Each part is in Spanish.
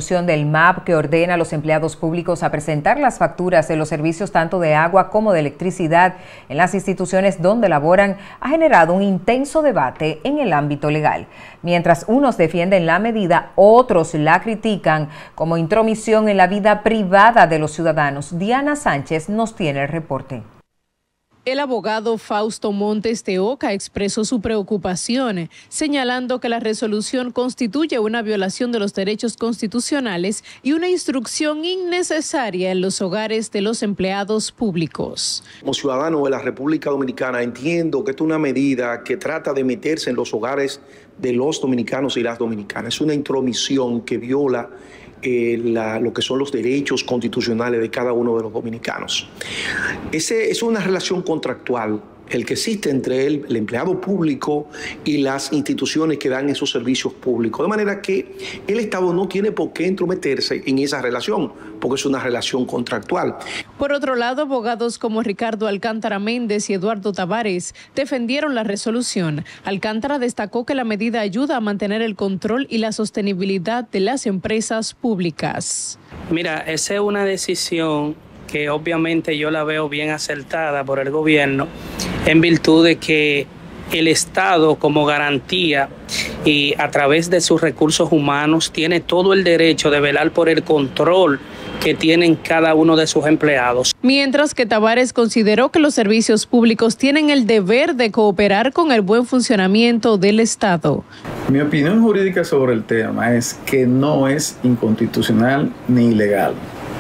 Del MAP, que ordena a los empleados públicos a presentar las facturas de los servicios tanto de agua como de electricidad en las instituciones donde laboran, ha generado un intenso debate en el ámbito legal. Mientras unos defienden la medida, otros la critican como intromisión en la vida privada de los ciudadanos. Diana Sánchez nos tiene el reporte. El abogado Fausto Montes de Oca expresó su preocupación, señalando que la resolución constituye una violación de los derechos constitucionales y una instrucción innecesaria en los hogares de los empleados públicos. Como ciudadano de la República Dominicana entiendo que esta es una medida que trata de meterse en los hogares de los dominicanos y las dominicanas. Es una intromisión que viola lo que son los derechos constitucionales de cada uno de los dominicanos. Es una relación contractual el que existe entre el empleado público y las instituciones que dan esos servicios públicos. De manera que el Estado no tiene por qué entrometerse en esa relación, porque es una relación contractual. Por otro lado, abogados como Ricardo Alcántara Méndez y Eduardo Tavares defendieron la resolución. Alcántara destacó que la medida ayuda a mantener el control y la sostenibilidad de las empresas públicas. Mira, esa es una decisión que obviamente yo la veo bien acertada por el gobierno, en virtud de que el Estado, como garantía y a través de sus recursos humanos, tiene todo el derecho de velar por el control que tienen cada uno de sus empleados. Mientras que Tavares consideró que los servicios públicos tienen el deber de cooperar con el buen funcionamiento del Estado. Mi opinión jurídica sobre el tema es que no es inconstitucional ni ilegal.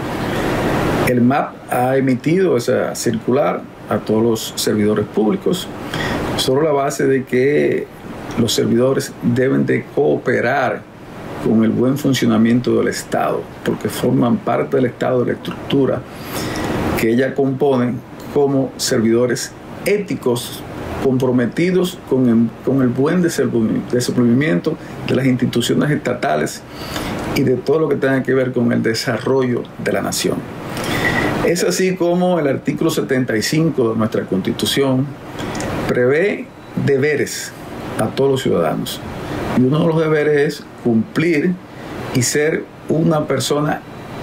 El MAP ha emitido esa circular a todos los servidores públicos sobre la base de que los servidores deben de cooperar con el buen funcionamiento del Estado, porque forman parte del Estado, de la estructura que ella compone, como servidores éticos comprometidos con el buen desenvolvimiento de las instituciones estatales y de todo lo que tenga que ver con el desarrollo de la nación. Es así como el artículo 75 de nuestra Constitución prevé deberes a todos los ciudadanos. Y uno de los deberes es cumplir y ser una persona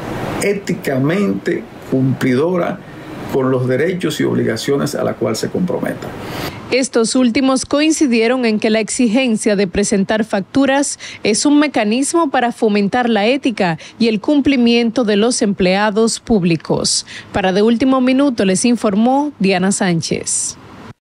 éticamente cumplidora con los derechos y obligaciones a la cual se comprometa. Estos últimos coincidieron en que la exigencia de presentar facturas es un mecanismo para fomentar la ética y el cumplimiento de los empleados públicos. Para De Último Minuto les informó Diana Sánchez.